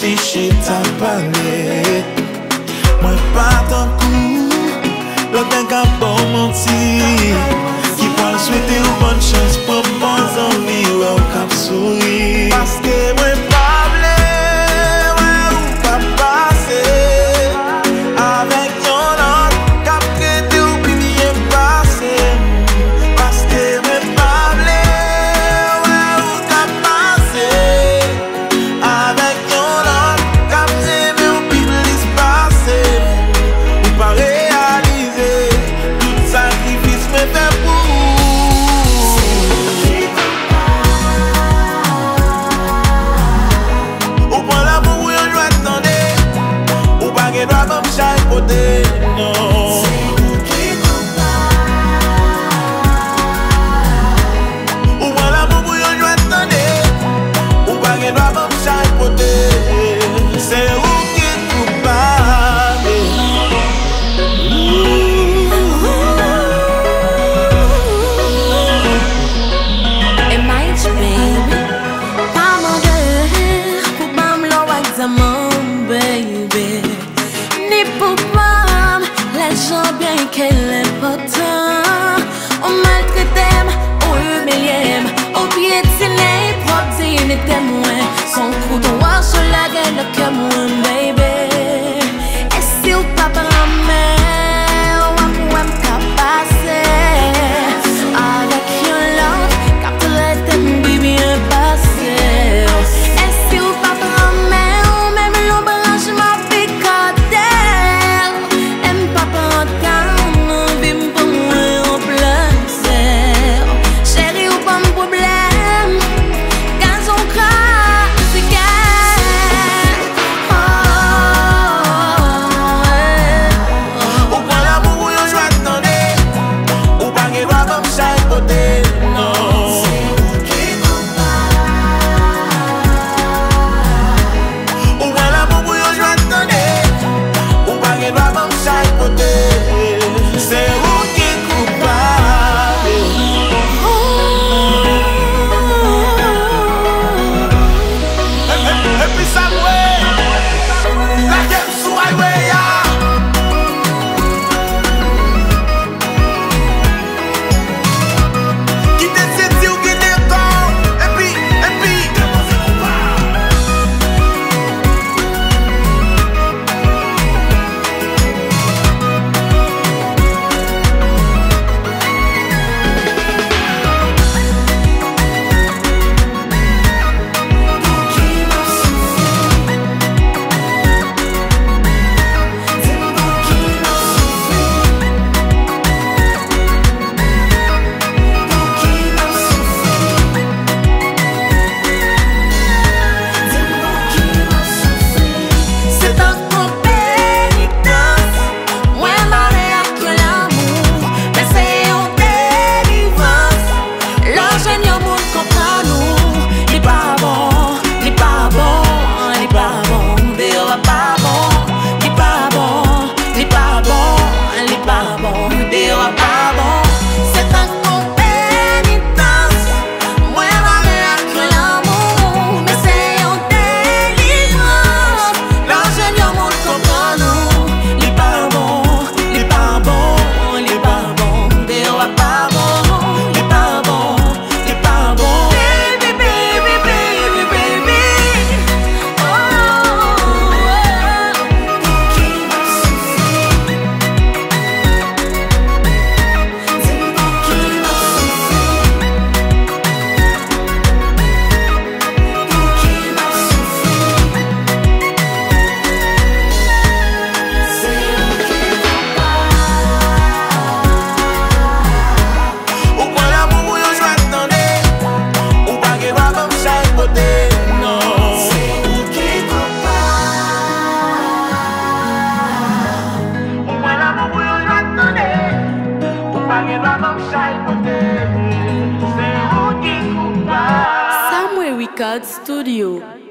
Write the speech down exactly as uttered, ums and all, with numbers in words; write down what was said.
fiché ta palette. Moi pas tant coup, l'autre un cap bon menti. Qui peut souhaiter une bonne chance pour bonnes envies ou un cap sourire. Parce que moi pas blé, ouais ou pas passer. Avec yon autre cap traité ou puis bien passé. Parce que moi pas blé, ouais ou cap passer. Avec yon autre cap traité ou puis bien passé. Ou pas réaliser tout sacrifice me fait pour. Non. C'est ou moi l'amour pour yon joie attendez. Ou pas qu'elle doit me chapeauter. C'est où qui est coupable. Et my baby, pas mon gueule, pour pas me l'examen, baby. Ni pour pas les gens bien qu'elle est important. On maltraite, on humilie, on piétine, propre et témoin. Son coup de roi sur la gueule que moi, baby. Et si ou pas par la mer, ou à moi me passer. Avec yon love, car tu l'es bien passé. Et si ou pas par la mer, ou même l'ombrage m'a picoté. Aime pas prendre temps, vim pour moi en plein ciel. Chérie ou pas mon problème, quand on craque, c'est qu'elle. Oh, ou pas l'amour ou yon joie attendez. Ou pas qu'elle doit me chapeauter. Non. Ou pas l'amour ou yon joie attendez. Ou pas qu'elle doit me chapeauter. C'est où qui est coupable. Et puis ça ouais, la gueule sous highway ya. Qui te senti ou qui te corps. Et puis, et puis c'est un coup pénitence. Moi, marre avec l'amour, mais c'est une délivrance. L'argent, y'a moun comprend nous. Li pas bon, li pas bon, li pas bon, dehors pas bon. Li pas bon, li pas bon, li pas bon, dehors pas bon. C'est un coup pénitence. Moi, marre avec l'amour, mais c'est une délivrance. L'argent, y'a moun comprend nous. Li pas bon, li pas bon, li pas bon, dehors pas bon. Li pas bon, li pas bon. Baby, baby, baby, baby. Oh, oh, oh. Qui m'a souffert. Dis-moi qui m'a souffert. Qui m'a souffert. C'est ou pas l'amour ou yon joie attendez. Ou pas qu'elle doit me chapeauter. Non. Ou pas l'amour ou yon joie attendez. Ou pas qu'elle doit me chapeauter. C'est où qui est coupable. Somewhere Record Studio.